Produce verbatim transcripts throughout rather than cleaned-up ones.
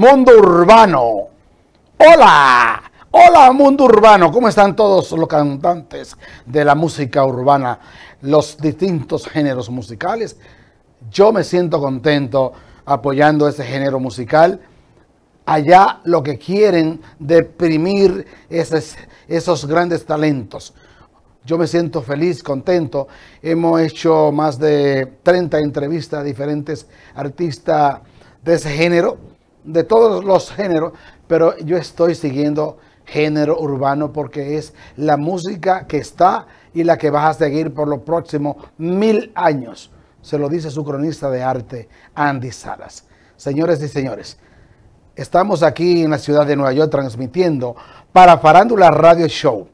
Mundo Urbano. Hola, hola Mundo Urbano, ¿cómo están todos los cantantes de la música urbana, los distintos géneros musicales? Yo me siento contento apoyando ese género musical. Allá lo que quieren deprimir esos, esos grandes talentos. Yo me siento feliz, contento. Hemos hecho más de treinta entrevistas a diferentes artistas de ese género, de todos los géneros, pero yo estoy siguiendo género urbano porque es la música que está y la que vas a seguir por los próximos mil años. Se lo dice su cronista de arte, Andy Salas. Señores y señores, estamos aquí en la ciudad de Nueva York transmitiendo para Farándula Radio Show.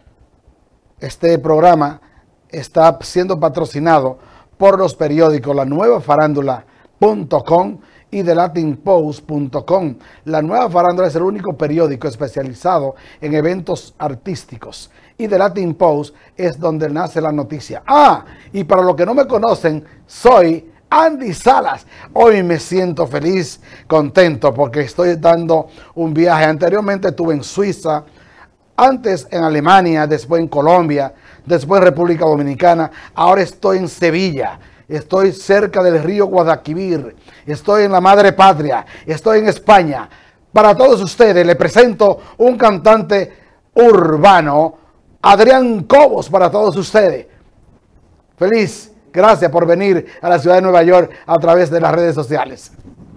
Este programa está siendo patrocinado por los periódicos La Nueva Farándula punto com y The Latin Post punto com. La Nueva Farándula es el único periódico especializado en eventos artísticos y The Latin Post es donde nace la noticia. Ah, y para los que no me conocen, soy Andy Salas. Hoy me siento feliz, contento porque estoy dando un viaje. Anteriormente estuve en Suiza, antes en Alemania, después en Colombia, después en República Dominicana. Ahora estoy en Sevilla. Estoy cerca del río Guadalquivir, estoy en la madre patria, estoy en España. Para todos ustedes les presento un cantante urbano, Adrián Cobos, para todos ustedes. Feliz, gracias por venir a la ciudad de Nueva York a través de las redes sociales.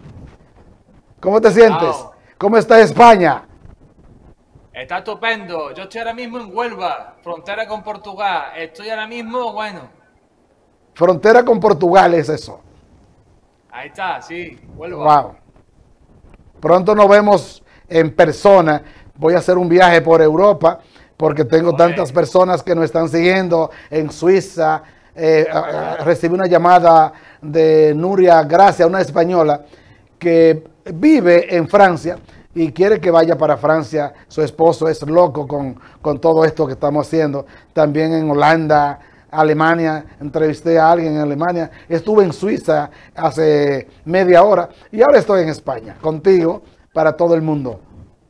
¿Cómo te sientes? Wow. ¿Cómo está España? Está estupendo. Yo estoy ahora mismo en Huelva, frontera con Portugal. Estoy ahora mismo, bueno. Frontera con Portugal es eso. Ahí está, sí, Huelva. Wow. Pronto nos vemos en persona. Voy a hacer un viaje por Europa porque tengo Oye. tantas personas que nos están siguiendo en Suiza. Eh, recibí una llamada de Nuria Gracia, una española que vive en Francia y quiere que vaya para Francia. Su esposo es loco con, con todo esto que estamos haciendo. También en Holanda, Alemania, entrevisté a alguien en Alemania, estuve en Suiza hace media hora y ahora estoy en España, contigo, para todo el mundo.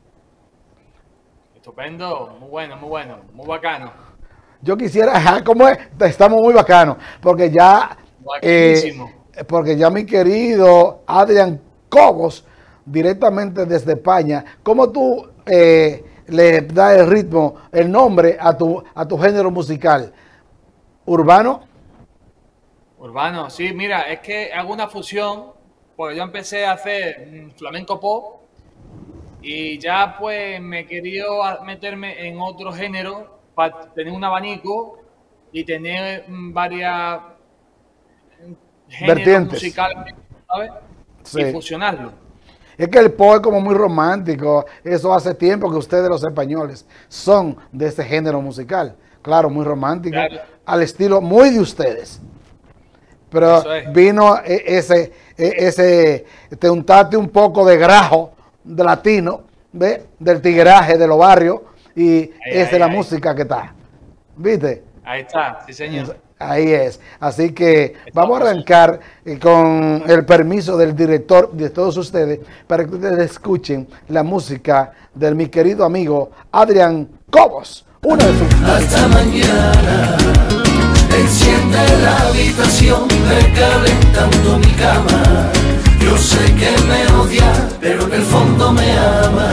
Estupendo, muy bueno, muy bueno, muy bacano. Yo quisiera, ajá, ¿cómo es? Estamos muy bacanos, porque ya, eh, porque ya mi querido Adrián Cobos, directamente desde España, ¿cómo tú eh, le das el ritmo, el nombre a tu, a tu género musical? ¿Urbano? Urbano, sí, mira, es que hago una fusión, porque yo empecé a hacer flamenco pop y ya pues me he querido meterme en otro género para tener un abanico y tener varias géneros Vertientes musicales, ¿sabes? Sí. Y fusionarlo. Es que el pop es como muy romántico, eso hace tiempo que ustedes los españoles son de ese género musical. Claro, muy romántico, claro, al estilo muy de ustedes. Pero es. Vino ese, ese, te untaste un poco de grajo de latino, ¿ves? Del tigueraje de los barrios, y esa es la ahí. música que está. ¿Viste? Ahí está, sí señor. Ahí es. Así que vamos a arrancar con el permiso del director de todos ustedes para que ustedes escuchen la música de mi querido amigo Adrián Cobos. Una de sus... Hasta mañana, enciende la habitación, recalentando mi cama. Yo sé que me odia, pero en el fondo me ama.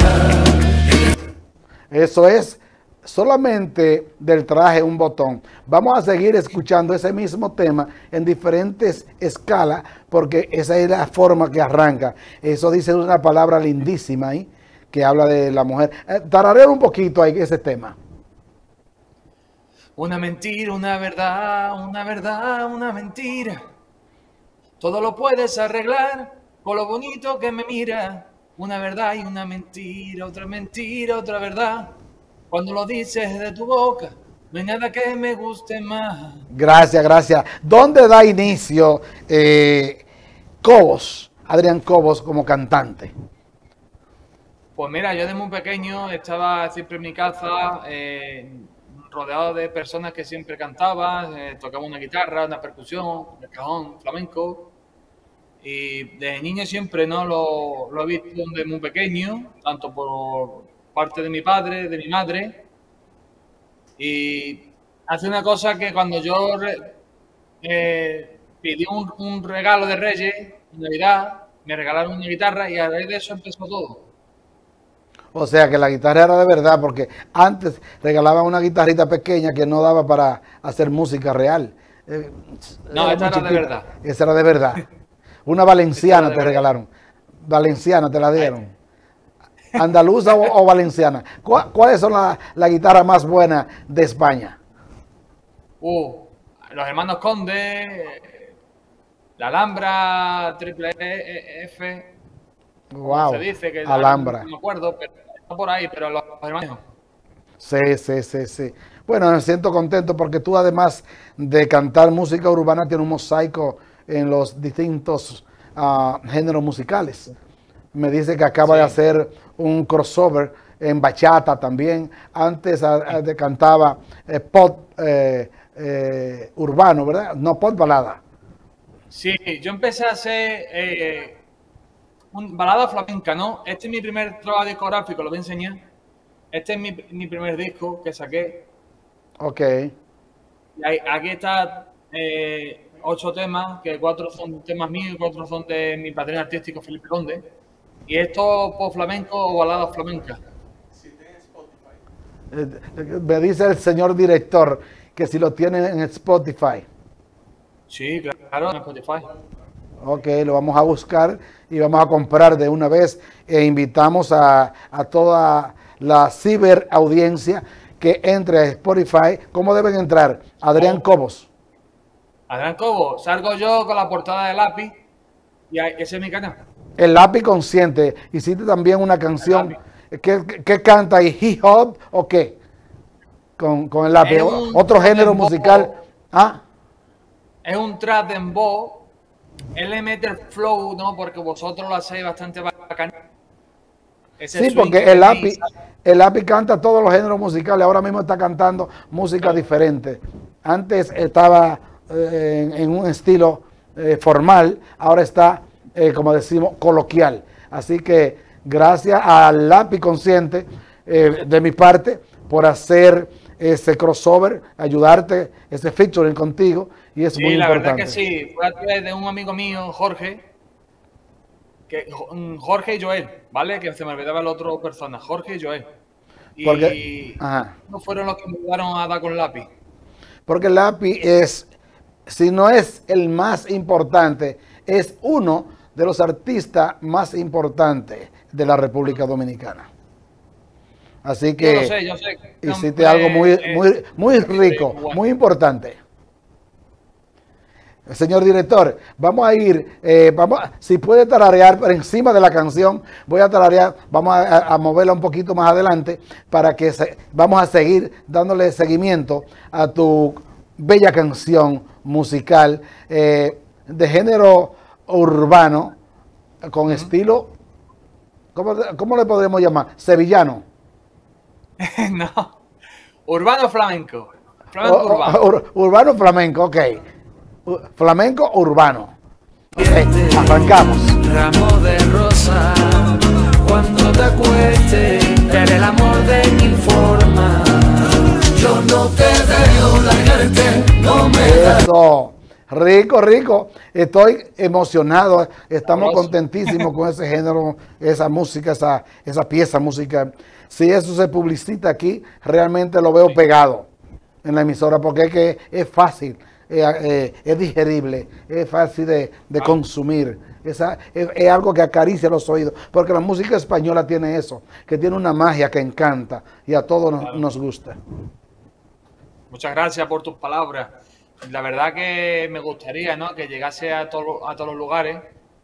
Eso es solamente del traje un botón. Vamos a seguir escuchando ese mismo tema en diferentes escalas, porque esa es la forma que arranca. Eso dice una palabra lindísima ahí, que habla de la mujer. Eh, tarareo un poquito ahí ese tema. Una mentira, una verdad, una verdad, una mentira. Todo lo puedes arreglar con lo bonito que me mira. Una verdad y una mentira, otra mentira, otra verdad. Cuando lo dices de tu boca, no hay nada que me guste más. Gracias, gracias. ¿Dónde da inicio eh, Cobos, Adrián Cobos, como cantante? Pues mira, yo desde muy pequeño estaba siempre en mi casa, eh, rodeado de personas que siempre cantaban, eh, tocaba una guitarra, una percusión, el cajón, flamenco. Y desde niño siempre no lo, lo he visto desde muy pequeño, tanto por parte de mi padre, de mi madre. Y hace una cosa que cuando yo re, eh, pedí un, un regalo de Reyes, en Navidad, me regalaron una guitarra y a raíz de eso empezó todo. O sea que la guitarra era de verdad, porque antes regalaban una guitarrita pequeña que no daba para hacer música real. Eh, no, esta era de verdad. Esa era de verdad. Una valenciana te regalaron. Valenciana te la dieron. ¿Andaluza o, o valenciana? ¿Cuál, ¿Cuáles son las la guitarras más buenas de España? Uh, los hermanos Conde, la Alhambra, Triple F. Wow, se dice que Alhambra. No me acuerdo, pero está por ahí, pero los hermanos. Sí, sí, sí, sí. Bueno, me siento contento porque tú, además de cantar música urbana, tienes un mosaico en los distintos uh, géneros musicales. Me dice que acaba sí. de hacer un crossover en bachata también. Antes a, a, de cantaba eh, pop eh, eh, urbano, ¿verdad? No, pop balada. Sí, yo empecé a hacer eh, un balada flamenca, ¿no? Este es mi primer trabajo discográfico, lo voy a enseñar. Este es mi, mi primer disco que saqué. Ok. Y ahí, aquí está eh, ocho temas, que cuatro son temas míos y cuatro son de mi padrino artístico, Felipe Conde. Y esto por flamenco o balada flamenca. Eh, me dice el señor director que si lo tiene en Spotify. Sí, claro, en Spotify. Ok, lo vamos a buscar y vamos a comprar de una vez e invitamos a, a toda la ciberaudiencia que entre a Spotify. ¿Cómo deben entrar? Adrián Cobos. Adrián Cobos, salgo yo con la portada de Lápiz y ese es mi canal. El Lápiz Consciente. Hiciste también una canción. ¿Qué, qué canta ahí? ¿Hip hop o qué? Con, con el Lápiz. Otro género musical. ¿Ah? Es un trap de dembow. Él le mete el flow, ¿no? Porque vosotros lo hacéis bastante bacán. Sí, porque el Lápiz, el Lápiz canta todos los géneros musicales. Ahora mismo está cantando música diferente. Antes estaba eh, en, en un estilo eh, formal. Ahora está, eh, como decimos, coloquial. Así que gracias al Lápiz Consciente, eh, de mi parte, por hacer ese crossover, ayudarte, ese featuring contigo, y es sí, muy la importante. verdad que sí, fue a través de un amigo mío, Jorge, que, Jorge y Joel, ¿vale? Que se me olvidaba la otra persona, Jorge y Joel. Y porque, ajá. no fueron los que me ayudaron a dar con el Lápiz. Porque el Lápiz es, si no es el más importante, es uno de los artistas más importantes de la República Dominicana. Así que yo lo sé, yo sé. hiciste no, algo muy, eh, muy, muy rico, bueno. muy importante. Señor director, vamos a ir, eh, vamos, si puede tararear por encima de la canción, voy a tararear, vamos a, a moverla un poquito más adelante para que se, vamos a seguir dándole seguimiento a tu bella canción musical eh, de género urbano con uh-huh. estilo, ¿cómo, ¿cómo le podríamos llamar? Sevillano. No, urbano flamenco. Flamenco o, urbano. Ur, urbano flamenco, ok. Flamenco urbano. Okay, arrancamos. Ramo de rosa, cuando te acuestes, el amor de mi forma. Yo no te dejo largarte, no me das. Eso. Rico, rico. Estoy emocionado. Estamos contentísimos con ese género, esa música, esa, esa pieza musical. Si eso se publicita aquí, realmente lo veo pegado en la emisora, porque es que es fácil, eh, eh, es digerible, es fácil de, de consumir. Esa, es, es algo que acaricia los oídos, porque la música española tiene eso, que tiene una magia que encanta y a todos nos, claro. nos gusta. Muchas gracias por tus palabras. La verdad que me gustaría, ¿no?, que llegase a, todo, a todos los lugares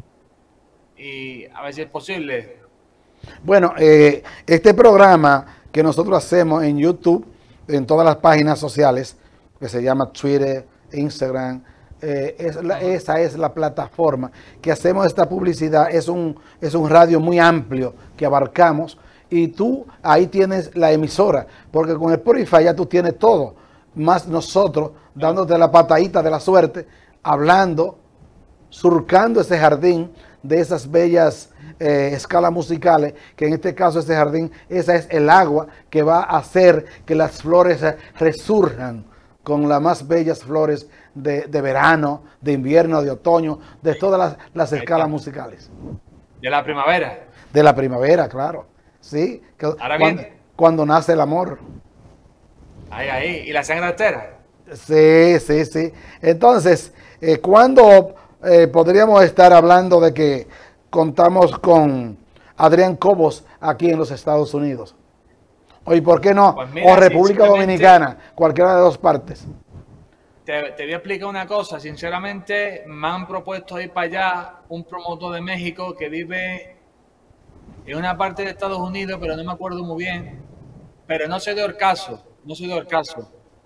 y a ver si es posible. Bueno, eh, este programa que nosotros hacemos en YouTube, en todas las páginas sociales, que se llama Twitter, Instagram, eh, es la, esa es la plataforma que hacemos esta publicidad. Es un, es un radio muy amplio que abarcamos y tú ahí tienes la emisora, porque con el Spotify ya tú tienes todo, más nosotros dándote la patadita de la suerte, hablando surcando ese jardín de esas bellas eh, escalas musicales, que en este caso ese jardín, esa es el agua que va a hacer que las flores eh, resurjan con las más bellas flores de, de verano, de invierno, de otoño, de todas las, las escalas musicales. De la primavera. De la primavera, claro. Sí, que Ahora cuando, viene. cuando nace el amor. Ahí, ahí. ¿Y la sangre altera? Sí, sí, sí. Entonces, eh, ¿cuándo eh, podríamos estar hablando de que contamos con Adrián Cobos aquí en los Estados Unidos? ¿O y por qué no? Pues mira, o República sinceramente, Dominicana, cualquiera de dos partes. Te, te voy a explicar una cosa. Sinceramente, me han propuesto ir para allá un promotor de México que vive en una parte de Estados Unidos, pero no me acuerdo muy bien. Pero no soy de Orcaso, no soy de Orcaso.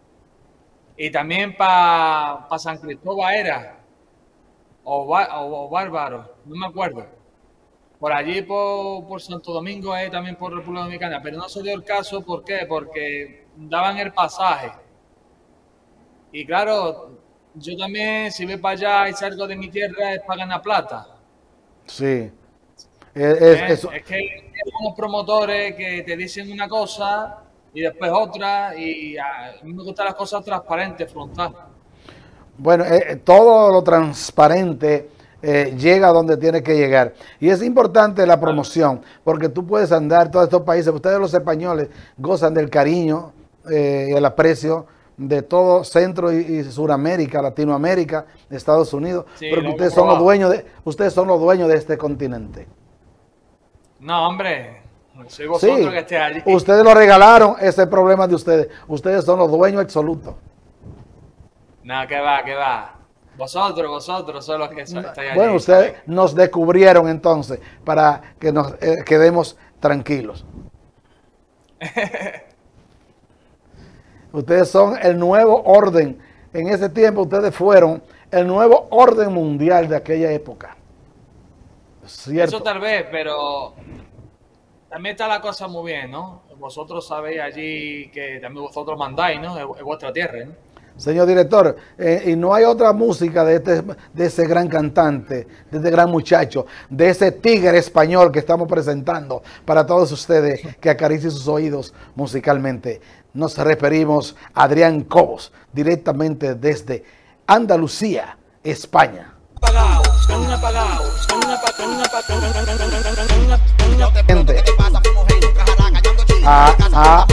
Y también para pa San Cristóbal era, o, Bá- o, o Bárbaro, no me acuerdo. Por allí, por, por Santo Domingo, eh, también por República Dominicana. Pero no se dio el caso, ¿por qué? Porque daban el pasaje. Y claro, yo también, si voy para allá y salgo de mi tierra, es para ganar plata. Sí. Es, ¿eh? es- eso- Es que hay unos promotores que te dicen una cosa y después otra, y a mí me gustan las cosas transparentes, frontal. bueno, eh, eh, todo lo transparente eh, llega a donde tiene que llegar. Y es importante la promoción, porque tú puedes andar todos estos países. Ustedes los españoles gozan del cariño eh, y el aprecio de todo Centro y, y Suramérica, Latinoamérica, Estados Unidos, Sí, porque lo ustedes hemos son los probado. dueños de, ustedes son los dueños de este continente. No, hombre, soy Sí, vosotros que estéis allí. ustedes lo regalaron, ese es problema de ustedes. Ustedes son los dueños absolutos. No, que va, que va. Vosotros, vosotros son los que so- estáis allí. Bueno, ustedes ¿sabes? nos descubrieron entonces para que nos eh, quedemos tranquilos. Ustedes son el nuevo orden. En ese tiempo ustedes fueron el nuevo orden mundial de aquella época. ¿Cierto? Eso tal vez, pero también está la cosa muy bien, ¿no? Vosotros sabéis allí que también vosotros mandáis, ¿no? Es, es vuestra tierra, ¿no? Señor director, eh, y no hay otra música de, este, de ese gran cantante, de este gran muchacho, de ese tigre español que estamos presentando para todos ustedes que acaricien sus oídos musicalmente. Nos referimos a Adrián Cobos, directamente desde Andalucía, España. Gente, ah, ah,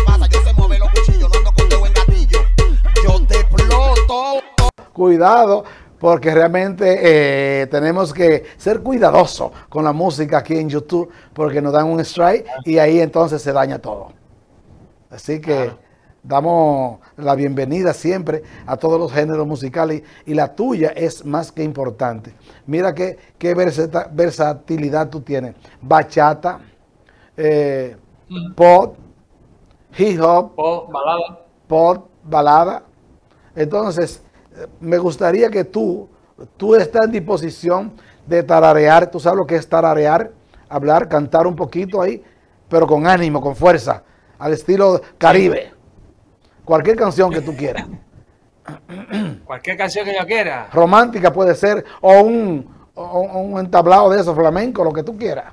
cuidado, porque realmente eh, tenemos que ser cuidadosos con la música aquí en YouTube, porque nos dan un strike y ahí entonces se daña todo. Así que Claro. damos la bienvenida siempre a todos los géneros musicales y la tuya es más que importante. Mira qué, qué versata- versatilidad tú tienes. Bachata, eh, pop, hip hop, O balada. pop, balada. Entonces, eh, me gustaría que tú, tú estás en disposición de tararear. ¿Tú sabes lo que es tararear? Hablar, cantar un poquito ahí, pero con ánimo, con fuerza, al estilo Caribe. Cualquier canción que tú quieras. Cualquier canción que yo quiera. Romántica puede ser, o un, o un entablado de esos flamenco, lo que tú quieras.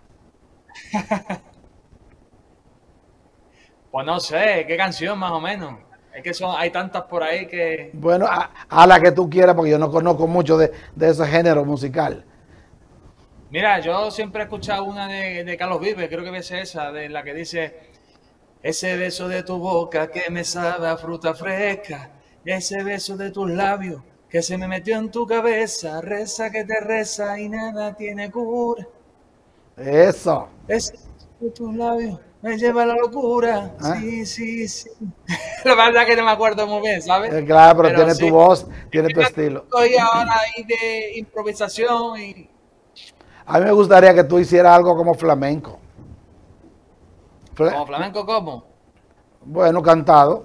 Pues no sé, ¿qué canción más o menos? Es que son, hay tantas por ahí que... Bueno, a, a la que tú quieras, porque yo no conozco mucho de, de ese género musical. Mira, yo siempre he escuchado una de, de Carlos Vives, creo que es esa, de la que dice: ese beso de tu boca que me sabe a fruta fresca, ese beso de tus labios que se me metió en tu cabeza, reza que te reza y nada tiene cura. Eso. Ese beso de tus labios me lleva a la locura. ¿Ah? Sí, sí, sí. La verdad que no me acuerdo muy bien, ¿sabes? Eh, claro, pero, tiene sí. tu voz, tiene tu estilo. Estoy ahora ahí de improvisación y... A mí me gustaría que tú hicieras algo como flamenco. Fla- ¿Como flamenco cómo? Bueno, cantado.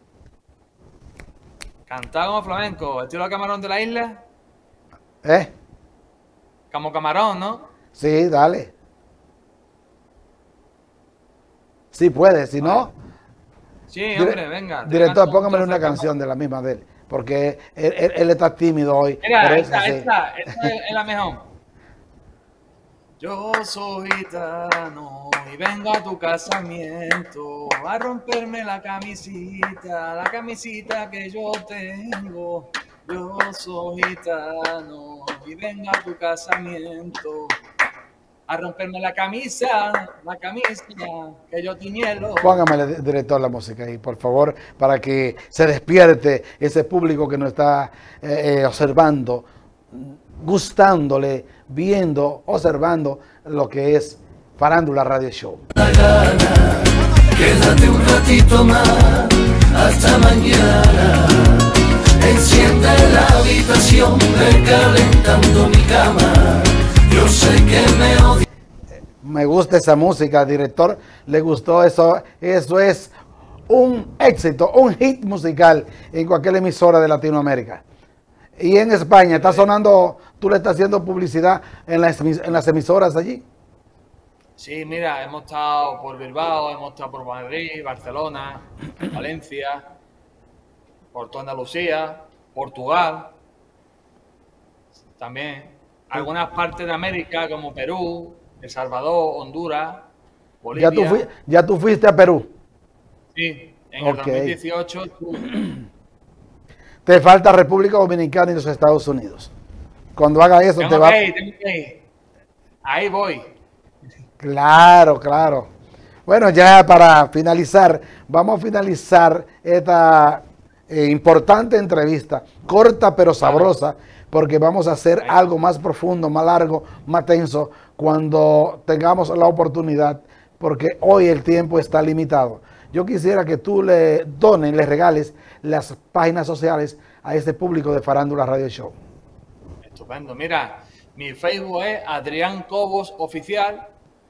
Cantar como flamenco, estilo Camarón de la isla, ¿Eh? como Camarón, ¿no? Sí, dale. Sí puede, si no, Sí, dire- hombre, venga. te director, canto un póngame trozo una de canción de la misma de él. porque él, él- él está tímido hoy. Mira, pero es esta, así. esta, esta es es la mejor. Yo soy gitano y vengo a tu casamiento a romperme la camisita, la camisita que yo tengo. Yo soy gitano y vengo a tu casamiento a romperme la camisa, la camisa que yo tiñelo. Póngame, di- director, la música ahí, por favor, para que se despierte ese público que nos está eh, eh, observando, gustándole, viendo, observando lo que es Farándula Radio Show. Quédate un ratito más, hasta mañana. Enciende la habitación, recalentando mi cama. Yo sé que me odias. Me gusta esa música, director. Le gustó eso. Eso es un éxito, un hit musical en cualquier emisora de Latinoamérica. Y en España, está sonando, tú le estás haciendo publicidad en las, emis- en las emisoras allí. Sí, mira, hemos estado por Bilbao, hemos estado por Madrid, Barcelona, Valencia, por toda Andalucía, Portugal, también. Algunas partes de América como Perú, El Salvador, Honduras, Bolivia. Ya tú, fui- ya tú fuiste a Perú. Sí, en Ok. el dos mil dieciocho estuve. Te falta República Dominicana y los Estados Unidos. Cuando haga eso, te Tengo va. que ir, tengo que ir. Ahí voy. Claro, claro. Bueno, ya para finalizar, vamos a finalizar esta eh, importante entrevista, corta pero sabrosa, porque vamos a hacer algo más profundo, más largo, más tenso, cuando tengamos la oportunidad, porque hoy el tiempo está limitado. Yo quisiera que tú le dones, le regales las páginas sociales a este público de Farándula Radio Show. Estupendo. Mira, mi Facebook es Adrián Cobos Oficial.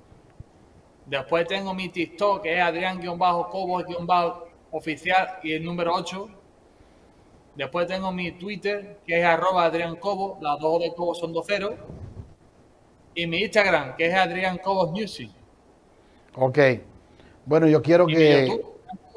Después tengo mi TikTok, que es Adrián-Cobos-Oficial y el número ocho. Después tengo mi Twitter, que es arroba Adrián Cobos, las dos de Cobos son dos ceros. Y mi Instagram, que es Adrián Cobos Music. Ok. Bueno, yo quiero Y mi que... YouTube,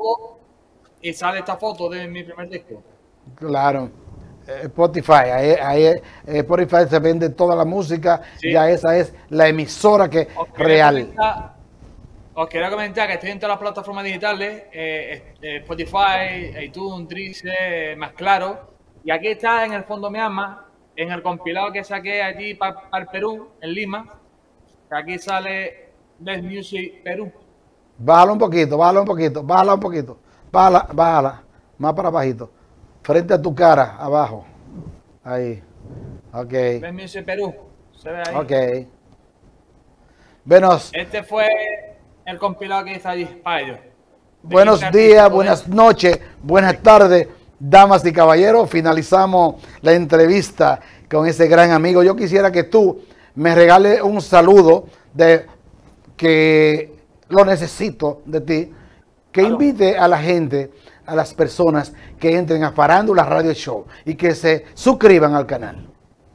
y sale esta foto de mi primer disco. Claro. Eh, Spotify, ahí, ahí eh, Spotify se vende toda la música, Sí. ya esa es la emisora que Os quería real. comentar- Os quería comentar que estoy en todas las plataformas digitales, eh, eh, Spotify, iTunes, Deezer, Más Claro, y aquí está en el fondo mi alma, en el compilado que saqué allí para el Perú, en Lima, que aquí sale Best Music Perú. Bájala un poquito, bájala un poquito, bájala un poquito, bájala, bájala, más para bajito, frente a tu cara, abajo, ahí, ok, Best Music Perú, se ve ahí. ok. Buenos, Este fue el compilado que hice allí para ellos. De buenos quince días, artistas, buenas noches, buenas tardes, damas y caballeros. Finalizamos la entrevista con ese gran amigo. Yo quisiera que tú me regales un saludo de que lo necesito de ti, que Claro. invite a la gente, a las personas que entren a Farándula Radio Show y que se suscriban al canal.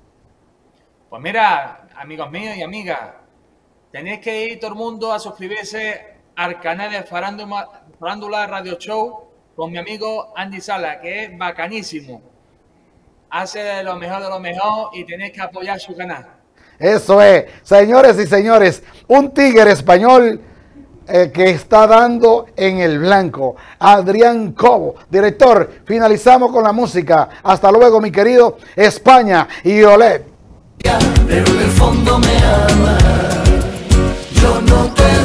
Pues mira, amigos míos y amigas, tenéis que ir todo el mundo a suscribirse al canal de Farándula, Farándula Radio Show con mi amigo Andy Sala, que es bacanísimo. Hace de lo mejor de lo mejor y tenéis que apoyar su canal. Eso es, señores y señores, un tigre español eh, que está dando en el blanco. Adrián Cobo, director, finalizamos con la música. Hasta luego, mi querido España y Oled. Pero en el fondo me ama. Yo no te